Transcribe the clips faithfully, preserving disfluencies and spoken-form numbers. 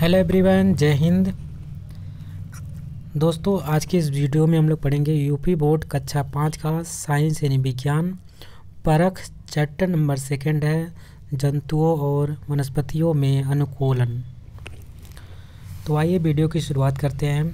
Hello everyone, जय हिंद। दोस्तों, आज की इस वीडियो में हम लोग पढ़ेंगे यूपी बोर्ड कक्षा पाँच का साइंस यानी विज्ञान परख चैप्टर नंबर सेकंड है, जंतुओं और वनस्पतियों में अनुकूलन। तो आइए वीडियो की शुरुआत करते हैं।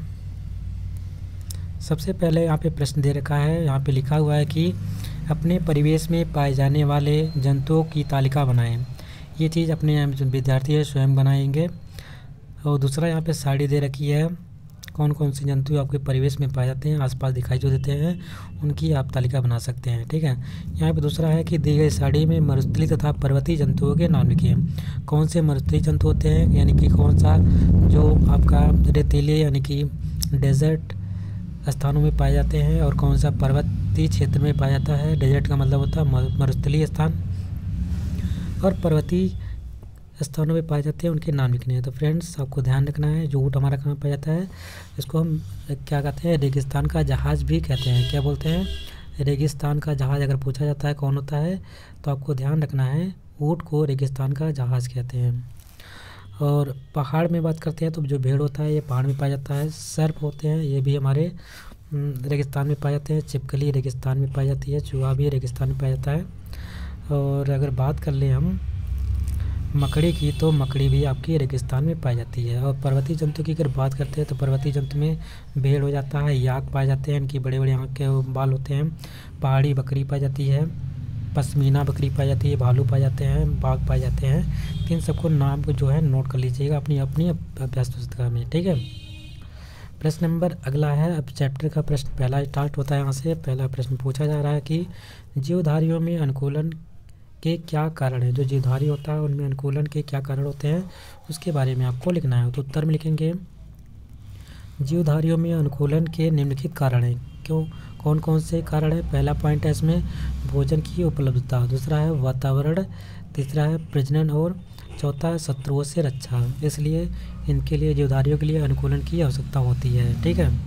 सबसे पहले यहाँ पे प्रश्न दे रखा है, यहाँ पे लिखा हुआ है कि अपने परिवेश में पाए जाने वाले जंतुओं की तालिका बनाएं। ये चीज़ अपने जो विद्यार्थी है स्वयं बनाएंगे। और दूसरा यहाँ पे साड़ी दे रखी है, कौन कौन से जंतु आपके परिवेश में पाए जाते हैं, आसपास दिखाई जो देते हैं, उनकी आप तालिका बना सकते हैं। ठीक है। यहाँ पे दूसरा है कि दी गई साड़ी में मरुस्थलीय तथा पर्वतीय जंतुओं के नाम लिखिए। कौन से मरुस्थलीय जंतु होते हैं, यानी कि कौन सा जो आपका रेतीले यानी कि डेजर्ट स्थानों में पाए जाते हैं, और कौन सा पर्वतीय क्षेत्र में पाया जाता है। डेजर्ट का मतलब होता है मरुस्थलीय स्थान, और पर्वतीय स्थानों में पाए जाते हैं उनके नाम लिखने हैं। तो फ्रेंड्स, आपको ध्यान रखना है, जो ऊँट हमारा कहाँ पाया जाता है, इसको हम क्या कहते हैं, रेगिस्तान का जहाज़ भी कहते हैं। क्या बोलते हैं, रेगिस्तान का जहाज़। अगर पूछा जाता है कौन होता है, तो आपको ध्यान रखना है, ऊँट को रेगिस्तान का जहाज़ कहते हैं। और पहाड़ में बात करते हैं तो जो भेड़ होता है ये पहाड़ में पाया जाता है। सर्प होते हैं, ये भी हमारे रेगिस्तान में पाए जाते हैं। छिपकली रेगिस्तान में पाई जाती है। चूहा भी रेगिस्तान में पाया जाता है। और अगर बात कर लें हम मकड़ी की, तो मकड़ी भी आपकी रेगिस्तान में पाई जाती है। और पर्वतीय जंतु की अगर बात करते हैं तो पर्वतीय जंतु में भेड़ हो जाता है, याक पाए जाते हैं, इनकी बड़े बड़े आँख के बाल होते हैं। पहाड़ी बकरी पाई जाती है, पश्मीना बकरी पाई जाती है, भालू पाए जाते हैं, बाघ पाए जाते हैं। तो इन सबको नाम को जो है नोट कर लीजिएगा अपनी अपनी अभ्यास पुस्तिका में। ठीक है। प्रश्न नंबर अगला है, अब चैप्टर का प्रश्न पहला स्टार्ट होता है। यहाँ से पहला प्रश्न पूछा जा रहा है कि जीवधारियों में अनुकूलन के क्या कारण हैं। जो जीवधारी होता है उनमें अनुकूलन के क्या कारण होते हैं, उसके बारे में आपको लिखना है। तो उत्तर में लिखेंगे, जीवधारियों में अनुकूलन के निम्नलिखित कारण हैं। क्यों, कौन कौन से कारण हैं। पहला पॉइंट है इसमें भोजन की उपलब्धता, दूसरा है वातावरण, तीसरा है प्रजनन, और चौथा है शत्रुओं से रक्षा। इसलिए इनके लिए जीवधारियों के लिए अनुकूलन की आवश्यकता होती है। ठीक है।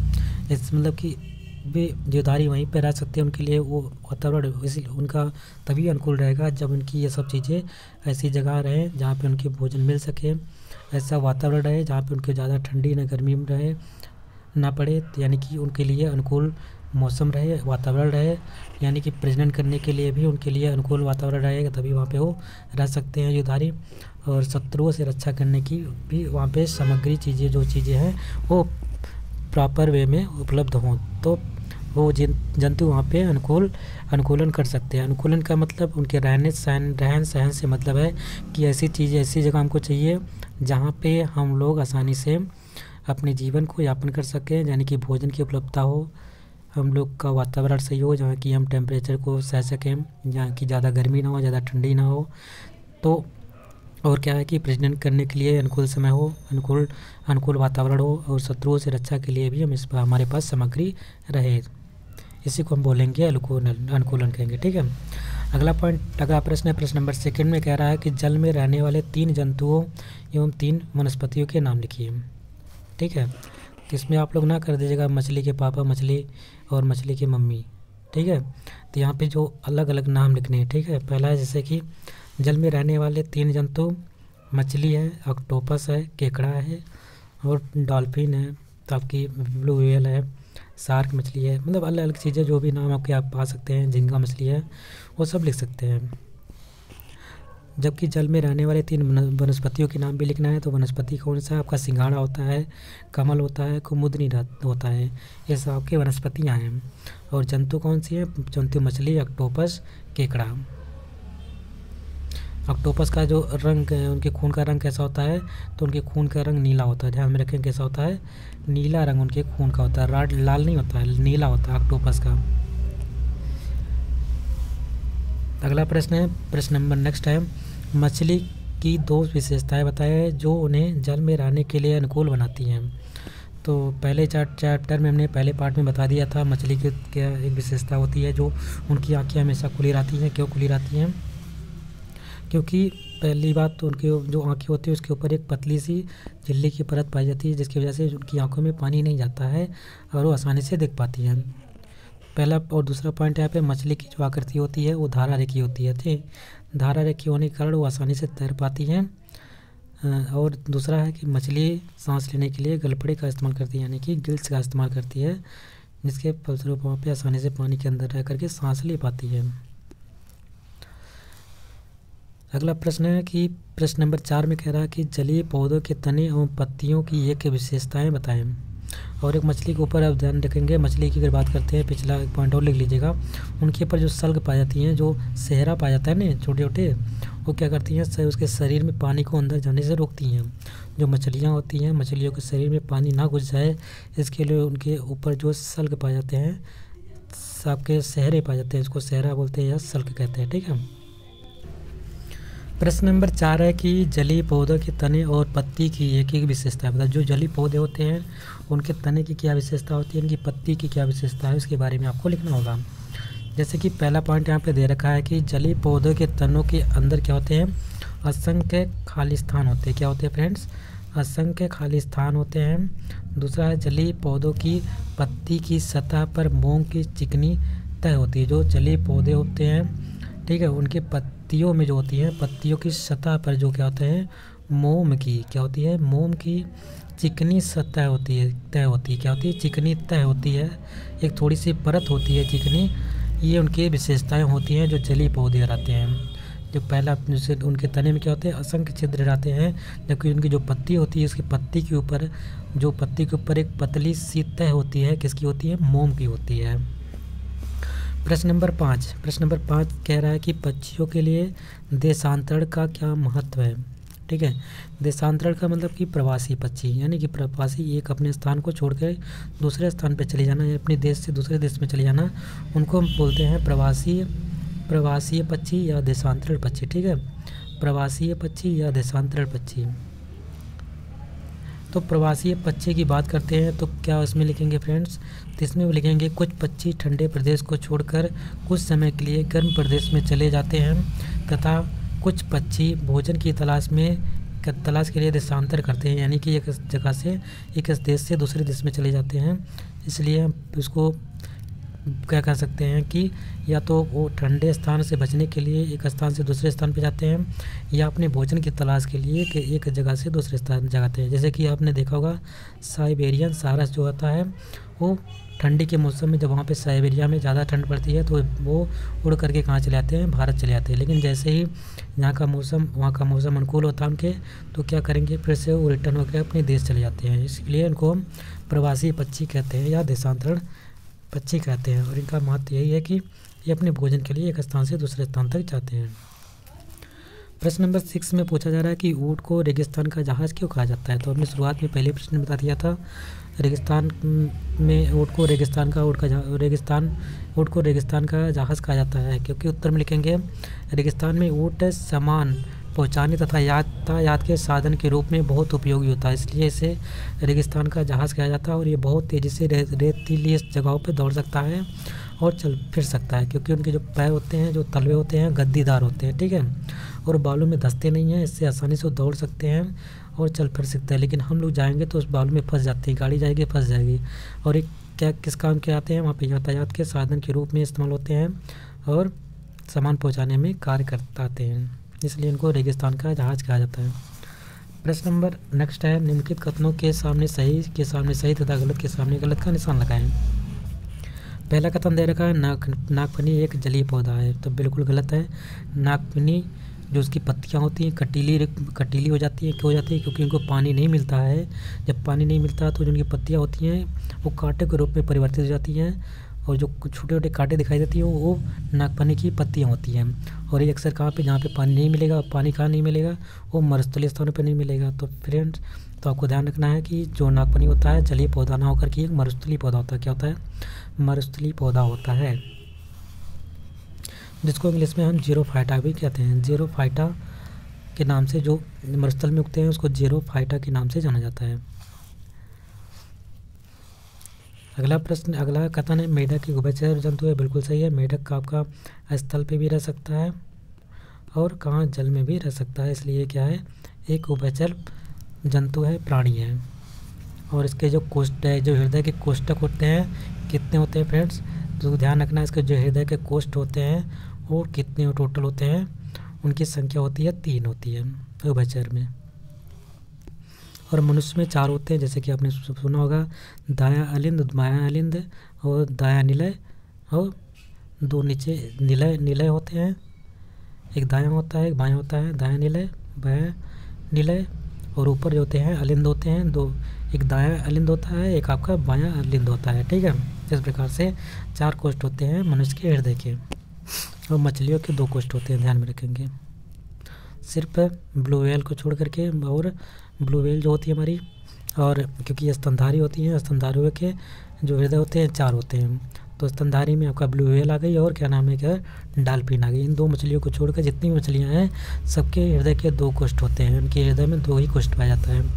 इस मतलब कि वे जीवधारी वहीं पर रह सकते हैं, उनके लिए वो वातावरण इसी उनका तभी अनुकूल रहेगा जब उनकी ये सब चीज़ें ऐसी जगह रहें जहाँ पे उनके भोजन मिल सके, ऐसा वातावरण रहे जहाँ पे उनके ज़्यादा ठंडी न गर्मी में रहे ना पड़े, यानी कि उनके लिए अनुकूल मौसम रहे, वातावरण रहे, यानी कि प्रजनन करने के लिए भी उनके लिए अनुकूल वातावरण रहेगा, तभी वहाँ पे वो रह सकते हैं जीवधारी। और शत्रुओं से रक्षा करने की भी वहाँ पे सामग्री चीज़ें जो चीज़ें हैं वो प्रॉपर वे में उपलब्ध हों, तो वो जिन जंतु वहाँ पे अनुकूल अनुकूलन कर सकते हैं। अनुकूलन का मतलब उनके रहने सहन रहन सहन से मतलब है कि ऐसी चीज़ ऐसी जगह हमको चाहिए जहाँ पे हम लोग आसानी से अपने जीवन को यापन कर सकें, यानी कि भोजन की उपलब्धता हो, हम लोग का वातावरण सही हो, जहाँ कि हम टेम्परेचर को सह सकें, जहाँ की ज़्यादा गर्मी ना हो, ज़्यादा ठंडी ना हो। तो और क्या है कि प्रजनन करने के लिए अनुकूल समय हो, अनुकूल अनुकूल वातावरण हो, और शत्रुओं से रक्षा के लिए भी हम इस हमारे पास सामग्री रहे। इसी को हम बोलेंगे अनुकूलन अनुकूलन कहेंगे। ठीक है। अगला पॉइंट, अगला प्रश्न है, प्रश्न नंबर सेकंड में कह रहा है कि जल में रहने वाले तीन जंतुओं एवं तीन वनस्पतियों के नाम लिखिए। ठीक है। तो इसमें आप लोग ना कर दीजिएगा मछली के पापा मछली और मछली की मम्मी। ठीक है। तो यहाँ पे जो अलग अलग नाम लिखने हैं। ठीक है। पहला है जैसे कि जल में रहने वाले तीन जंतु, मछली है, ऑक्टोपस है, केकड़ा है, और डॉल्फिन है, तो आपकी ब्लू व्हेल है, शार्क मछली है, मतलब अलग अलग चीज़ें जो भी नाम आपके आप पा सकते हैं, झींगा मछली है, वो सब लिख सकते हैं। जबकि जल में रहने वाले तीन वनस्पतियों के नाम भी लिखना है। तो वनस्पति कौन सा, आपका सिंघाड़ा होता है, कमल होता है, कुमुदनी होता है, ये सब आपके वनस्पतियाँ हैं। और जंतु कौन सी है, जंतु मछली, ऑक्टोपस, केकड़ा। ऑक्टोपस का जो रंग है, उनके खून का रंग कैसा होता है, तो उनके खून का रंग नीला होता है। ध्यान में रखें कैसा होता है, नीला रंग उनके खून का होता है, राड लाल नहीं होता है, नीला होता है ऑक्टोपस का। अगला प्रश्न है, प्रश्न नंबर नेक्स्ट है, मछली की दो विशेषताएं बताएं जो उन्हें जल में रहने के लिए अनुकूल बनाती हैं। तो पहले चैप्टर में हमने पहले पार्ट में बता दिया था मछली की क्या एक विशेषता होती है, जो उनकी आँखें हमेशा खुली रहती हैं। क्यों खुली रहती हैं, क्योंकि पहली बात तो उनकी जो आँखें होती है उसके ऊपर एक पतली सी झिल्ली की परत पाई जाती है, जिसकी वजह से उनकी आँखों में पानी नहीं जाता है और वो आसानी से देख पाती हैं। पहला और दूसरा पॉइंट यहाँ पे मछली की जो आकृति होती है वो धारा रेखी होती है। ठीक, धारा रेखी होने के कारण वो आसानी से तैर पाती हैं और दूसरा है कि मछली सांस लेने के लिए गलफड़े का इस्तेमाल करती है, यानी कि गिल्स का इस्तेमाल करती है, जिसके फलस्वरूप वहाँ पे आसानी से पानी के अंदर रह करके सांस ले पाती है। अगला प्रश्न है कि प्रश्न नंबर चार में कह रहा है कि जलीय पौधों के तने एवं पत्तियों की एक विशेषताएं बताएं। और एक मछली के ऊपर आप ध्यान रखेंगे, मछली की अगर बात करते हैं, पिछला एक पॉइंट और लिख लीजिएगा, उनके ऊपर जो सल्ग पाई जाती हैं, जो सेहरा पाया जाता है ना छोटे छोटे, वो क्या करती हैं, उसके शरीर में पानी को अंदर जाने से रोकती हैं। जो मछलियाँ होती हैं, मछलियों के शरीर में पानी ना घुस जाए, इसके लिए उनके ऊपर जो सल्ग पाए जाते हैं, आपके सेहरे पाए जाते हैं, इसको सेहरा बोलते हैं या सल्ग कहते हैं। ठीक है। प्रश्न नंबर चार है कि जलीय पौधों के तने और पत्ती की एक एक विशेषता है। मतलब जो जलीय पौधे होते हैं उनके तने की क्या विशेषता होती है, उनकी पत्ती की क्या विशेषता है, उसके बारे में आपको लिखना होगा। जैसे कि पहला पॉइंट यहाँ पे दे रखा है कि जलीय पौधों के तनों के अंदर क्या होते हैं, असंख्य खाली स्थान होते हैं। क्या होते हैं फ्रेंड्स, असंख्य खाली स्थान होते हैं। दूसरा है जलीय पौधों की पत्ती की सतह पर मोम की चिकनी तह होती है। जो जलीय पौधे होते हैं, ठीक है, उनके पत्तियों में जो होती हैं, पत्तियों की सतह पर जो क्या होते हैं, मोम की क्या होती है, मोम की चिकनी सतह होती है, तह होती है। क्या होती है, चिकनी तह होती है, एक थोड़ी सी परत होती है चिकनी। ये उनकी विशेषताएं होती हैं जो जलीय पौधे रहते हैं। जो पहला जैसे उनके तने में क्या होते हैं, असंख्य छिद्र रहते हैं, जबकि उनकी जो पत्ती होती है, उसकी पत्ती के ऊपर जो पत्ती के ऊपर एक पतली सी तह होती है, किसकी होती है, मोम की होती है। प्रश्न नंबर पाँच प्रश्न नंबर पाँच कह रहा है कि पक्षियों के लिए देशांतरण का क्या महत्व है। ठीक है, देशांतरण का मतलब कि प्रवासी पक्षी, यानी कि प्रवासी एक अपने स्थान को छोड़कर दूसरे स्थान पर चले जाना या अपने देश से दूसरे देश में चले जाना, उनको हम बोलते हैं प्रवासी प्रवासी पक्षी या देशांतरण पक्षी। ठीक है, प्रवासी पक्षी या देशांतरण पक्षी। तो प्रवासी पक्षी की बात करते हैं तो क्या इसमें लिखेंगे फ्रेंड्स, तो इसमें भी लिखेंगे कुछ पक्षी ठंडे प्रदेश को छोड़कर कुछ समय के लिए गर्म प्रदेश में चले जाते हैं, तथा कुछ पक्षी भोजन की तलाश में तलाश के लिए देशांतर करते हैं, यानी कि एक जगह से एक देश से दूसरे देश में चले जाते हैं। इसलिए हम उसको क्या कह सकते हैं कि या तो वो ठंडे स्थान से बचने के लिए एक स्थान से दूसरे स्थान पर जाते हैं, या अपने भोजन की तलाश के लिए कि एक जगह से दूसरे स्थान जाते हैं। जैसे कि आपने देखा होगा साइबेरियन सारस जो होता है, वो ठंडी के मौसम में जब वहाँ पे साइबेरिया में ज़्यादा ठंड पड़ती है तो वो उड़ करके कहाँ चले आते हैं, भारत चले आते हैं। लेकिन जैसे ही यहाँ का मौसम वहाँ का मौसम अनुकूल होता है उनके, तो क्या करेंगे, फिर से वो रिटर्न होकर अपने देश चले जाते हैं। इसलिए इनको हम प्रवासी पक्षी कहते हैं या देशांतरण पक्षी कहते हैं। और इनका महत्व यही है कि ये अपने भोजन के लिए एक स्थान से दूसरे स्थान तक जाते हैं। प्रश्न नंबर सिक्स में पूछा जा रहा है कि ऊँट को रेगिस्तान का जहाज़ क्यों कहा जाता है। तो हमने शुरुआत में पहले प्रश्न में बता दिया था, रेगिस्तान में ऊँट को रेगिस्तान का ऊँट का रेगिस्तान ऊँट को रेगिस्तान का जहाज़ कहा जाता है, क्योंकि उत्तर में लिखेंगे रेगिस्तान में ऊँट सामान पहुंचाने तथा यातायात के साधन के रूप में बहुत उपयोगी होता है, इसलिए इसे रेगिस्तान का जहाज़ कहा जाता है। और ये बहुत तेज़ी से रे, रेतीली जगहों पर दौड़ सकता है और चल फिर सकता है, क्योंकि उनके जो पैर होते हैं, जो तलवे होते हैं, गद्दीदार होते हैं। ठीक है, और बालू में धंसते नहीं हैं, इससे आसानी से वो दौड़ सकते हैं और चल फिर सकते हैं। लेकिन हम लोग जाएंगे तो उस बालू में फंस जाते हैं, गाड़ी जाएगी फंस जाएगी। और एक क्या किस काम के आते हैं, वहाँ पे यातायात के साधन के रूप में इस्तेमाल होते हैं और सामान पहुँचाने में कार्य करते आते हैं, इसलिए इनको रेगिस्तान का जहाज़ कहा जाता है। प्रश्न नंबर नेक्स्ट है, निम्नलिखित कथनों के सामने सही के सामने सही तथा गलत के सामने गलत का निशान लगाएं। पहला कथन दे रखा है नाक नागफनी एक जलीय पौधा है, तो बिल्कुल गलत है। नागफनी जो उसकी पत्तियां होती हैं कटीली कटीली हो जाती हैं, क्यों हो जाती है, क्योंकि उनको पानी नहीं मिलता है। जब पानी नहीं मिलता तो जो उनकी पत्तियां होती हैं वो कांटे के रूप में परिवर्तित हो जाती हैं, और जो छोटे छोटे कांटे दिखाई देती हैं वो नागफनी की पत्तियां होती हैं। और ये अक्सर कहाँ पे, जहाँ पे पानी नहीं मिलेगा, पानी कहाँ नहीं मिलेगा, वो मरुस्थलीय स्थानों पे नहीं मिलेगा। तो फ्रेंड्स, तो आपको ध्यान रखना है कि जो नागफनी होता है जलीय पौधा ना होकर के एक मरुस्थलीय पौधा होता है। क्या होता है, मरुस्थलीय पौधा होता है, जिसको इंग्लिश में हम जीरोफाइटा भी कहते हैं। जीरोफाइटा के नाम से जो मरुस्थल में उगते हैं उसको जीरोफाइटा के नाम से जाना जाता है। अगला प्रश्न अगला कथन है, मेढक एक उभयचर जंतु है। बिल्कुल सही है, मेढक का आपका स्थल पे भी रह सकता है और कहाँ, जल में भी रह सकता है, इसलिए क्या है, एक उभयचर जंतु है, प्राणी है। और इसके जो कोष्ठ है, जो हृदय के कोष्ठक होते हैं, कितने होते हैं फ्रेंड्स, तो ध्यान रखना, इसके जो हृदय के कोष्ठ होते हैं वो कितने टोटल होते हैं, उनकी संख्या होती है तीन होती है उभयचर में। और मनुष्य में चार होते हैं, जैसे कि आपने सु- सुना होगा, दायां अलिंद, बायां अलिंद और दायां निलय, और दो नीचे निलय निलय होते हैं। एक दायां होता है, एक बायां होता है, दायां निलय बायां निलय, और ऊपर जो होते हैं अलिंद होते हैं दो, एक दायां अलिंद होता है, एक आपका बायां अलिंद होता है। ठीक है, इस प्रकार से चार कोष्ठ होते हैं मनुष्य के हृदय के, और मछलियों के दो कोष्ठ होते हैं, ध्यान में रखेंगे, सिर्फ ब्लू व्हेल को छोड़ करके। और ब्लू व्हेल जो होती है हमारी, और क्योंकि ये स्तनधारी होती हैं, स्तनधारियों के जो हृदय होते हैं चार होते हैं, तो स्तनधारी में आपका ब्लू व्हेल आ गई, और क्या नाम है, क्या डाल्फिन आ गई। इन दो मछलियों को छोड़कर जितनी भी मछलियाँ हैं सबके हृदय के दो कोष्ठ होते हैं, उनके हृदय में दो ही कोष्ठ पाया जाता है।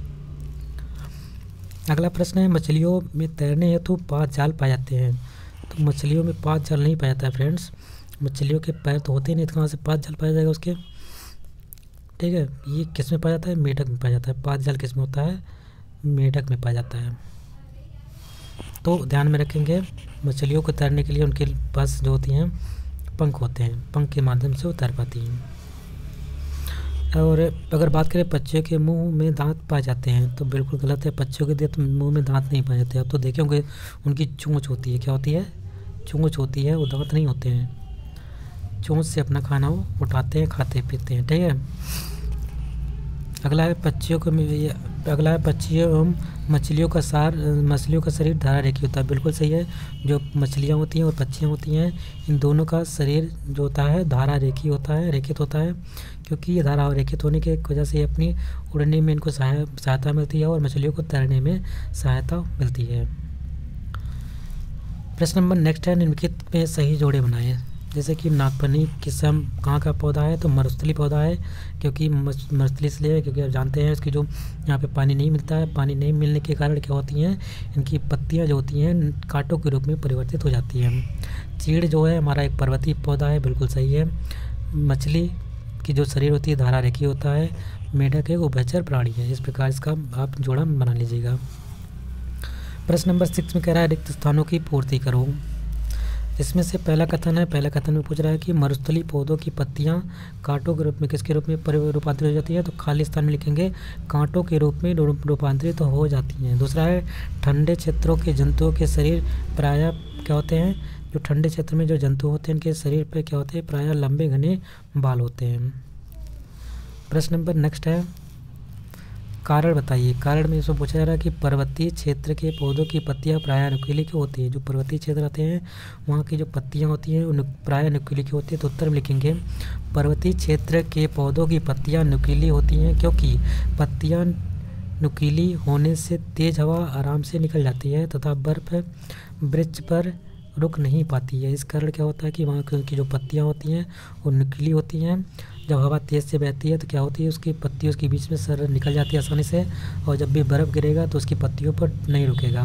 अगला प्रश्न है, मछलियों में तैरने हेतु पाँच जाल पाए जाते हैं। तो मछलियों में पाँच जाल नहीं पाया जाता है फ्रेंड्स, मछलियों के पैर तो होते ही नहीं, तो कहाँ से पाँच जाल पाया जाएगा उसके। ठीक है, ये किस में पाया जाता है, मेढक में पाया जाता है। पाँच जाल किस में होता है, मेढक में पाया जाता है। तो ध्यान में रखेंगे, मछलियों को तैरने के लिए उनके पास जो होती हैं पंख होते हैं, पंख के माध्यम से वो तैर पाती हैं। और अगर बात करें पक्षियों के मुंह में दांत पाए जाते हैं, तो बिल्कुल गलत है। पक्षियों के तो मुंह में दांत नहीं पाए जाते। आप तो देखे होंगे उनकी चोंच होती है, क्या होती है, चोंच होती है, वो दांत नहीं होते हैं। चोंच से अपना खाना वो उठाते हैं, खाते पीते हैं। ठीक है, अगला है पक्षियों को अगला है पक्षियों एवं मछलियों का सार मछलियों का शरीर धारा रेखी होता है। बिल्कुल सही है, जो मछलियाँ होती हैं और पक्षियाँ होती हैं, इन दोनों का शरीर जो होता है धारा रेखी होता है, रेखित होता है, क्योंकि ये धारा रेखित होने की वजह से अपनी उड़ने में इनको सहाय सहायता मिलती है, और मछलियों को तैरने में सहायता मिलती है। प्रश्न नंबर नेक्स्ट है, निम्नलिखित में सही जोड़े बनाएं। जैसे कि नागफनी किस्म कहाँ का पौधा है, तो मरुस्थली पौधा है, क्योंकि मरुस्थली इसलिए है क्योंकि आप जानते हैं इसकी जो यहाँ पे पानी नहीं मिलता है, पानी नहीं मिलने के कारण क्या होती हैं, इनकी पत्तियाँ जो होती हैं कांटों के रूप में परिवर्तित हो जाती हैं। चीड़ जो है हमारा एक पर्वतीय पौधा है, बिल्कुल सही है। मछली की जो शरीर होती है धारा रेखी होता है। मेढक एक उभयचर प्राणी है। इस प्रकार इसका आप जोड़ा बना लीजिएगा। प्रश्न नंबर सिक्स में कह रहा है रिक्त स्थानों की पूर्ति करो। इसमें से पहला कथन है, पहला कथन में पूछ रहा है कि मरुस्थली पौधों की पत्तियां कांटों के रूप में किसके रूप में रूपांतरित हो जाती है, तो खाली स्थान में लिखेंगे कांटों के रूप में रूपांतरित तो हो जाती हैं। दूसरा है ठंडे क्षेत्रों के जंतुओं के शरीर प्रायः क्या होते हैं, जो ठंडे क्षेत्र में जो जंतु होते हैं इनके शरीर पर क्या होते हैं, प्रायः लंबे घने बाल होते हैं। प्रश्न नंबर नेक्स्ट है, कारण बताइए। कारण में इसमें पूछा जा रहा है कि पर्वतीय क्षेत्र के पौधों की पत्तियां प्रायः नुकीली क्यों होती है। जो पर्वतीय क्षेत्र आते हैं वहाँ की जो पत्तियां होती हैं वो प्रायः नुकीली क्यों होती है, तो उत्तर में लिखेंगे पर्वतीय क्षेत्र के पौधों की पत्तियां नुकीली होती हैं क्योंकि पत्तियां नुकीली होने से तेज़ हवा आराम से निकल जाती है तथा बर्फ़ वृक्ष पर रुक नहीं पाती है। इस कारण क्या होता है कि वहाँ की जो पत्तियाँ होती हैं वो नुकीली होती हैं। जब हवा तेज़ से बहती है तो क्या होती है, उसकी पत्तियों के बीच में सर निकल जाती है आसानी से, और जब भी बर्फ़ गिरेगा तो उसकी पत्तियों पर नहीं रुकेगा।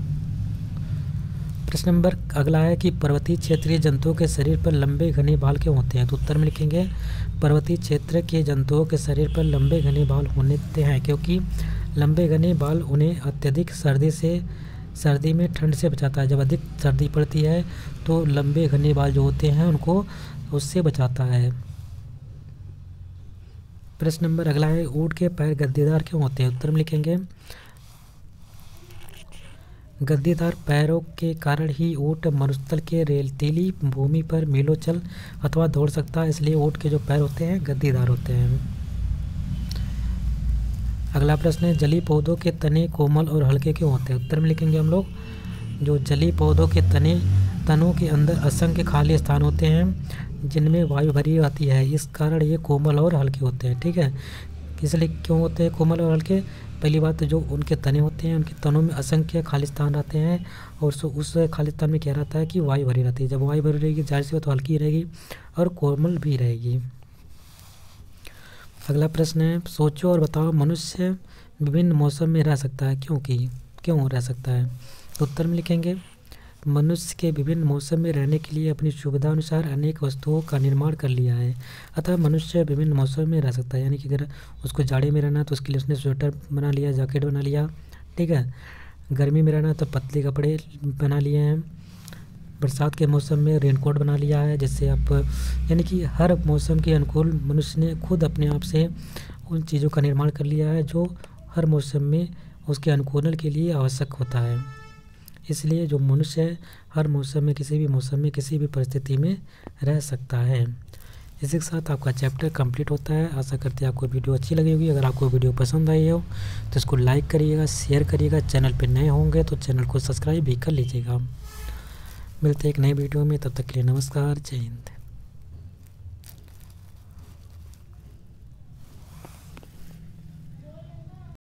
प्रश्न नंबर अगला है कि पर्वतीय क्षेत्रीय जंतुओं के शरीर पर लंबे घने बाल क्यों होते हैं, तो उत्तर में लिखेंगे पर्वतीय क्षेत्र के जंतुओं के शरीर पर लंबे घने बाल होते हैं क्योंकि लंबे घने बाल उन्हें अत्यधिक सर्दी से सर्दी में ठंड से बचाता है। जब अधिक सर्दी पड़ती है तो लंबे घने बाल जो होते हैं उनको उससे बचाता है। प्रश्न नंबर अगला है ऊँट के पैर गद्देदार क्यों होते हैं, उत्तर में लिखेंगे गद्देदार पैरों के कारण ही ऊँट मरुस्थल के रेतीली भूमि पर मीलों चल अथवा दौड़ सकता है, इसलिए ऊँट के जो पैर होते हैं गद्देदार होते हैं। अगला प्रश्न है जलीय पौधों के तने कोमल और हल्के क्यों होते हैं, उत्तर में लिखेंगे हम लोग जो जलीय पौधों के तने तनों के अंदर असंख्य खाली स्थान होते हैं जिनमें वायु भरी आती है, इस कारण ये कोमल और हल्के होते हैं। ठीक है, इसलिए क्यों होते हैं कोमल और हल्के, पहली बात तो जो उनके तने होते हैं उनके तनों में असंख्य खाली स्थान रहते हैं और उस खाली स्थान में क्या रहता है कि वायु भरी रहती है। जब वायु भरी रहेगी जाहिर सी बात तो हल्की रहेगी और कोमल भी रहेगी। अगला प्रश्न है सोचो और बताओ मनुष्य विभिन्न मौसम में रह सकता है क्योंकि क्यों रह सकता है, तो उत्तर में लिखेंगे मनुष्य के विभिन्न मौसम में रहने के लिए अपनी सुविधा अनुसार अनेक वस्तुओं का निर्माण कर लिया है, अतः मनुष्य विभिन्न मौसम में रह सकता है। यानी कि अगर उसको जाड़े में रहना तो उसके लिए उसने स्वेटर बना लिया, जैकेट बना लिया। ठीक है, गर्मी में रहना तो पतले कपड़े बना लिए हैं, बरसात के मौसम में रेनकोट बना लिया है, जिससे आप यानी कि हर मौसम के अनुकूल मनुष्य ने खुद अपने आप से उन चीज़ों का निर्माण कर लिया है जो हर मौसम में उसके अनुकूलन के लिए आवश्यक होता है। इसलिए जो मनुष्य है हर मौसम में किसी भी मौसम में किसी भी परिस्थिति में रह सकता है। इसी के साथ आपका चैप्टर कंप्लीट होता है। आशा करते हैं आपको वीडियो अच्छी लगी होगी। अगर आपको वीडियो पसंद आई हो तो इसको लाइक करिएगा, शेयर करिएगा। चैनल पर नए होंगे तो चैनल को सब्सक्राइब भी कर लीजिएगा। मिलते हैं एक नए वीडियो में, तब तक के लिए नमस्कार, जय हिंद।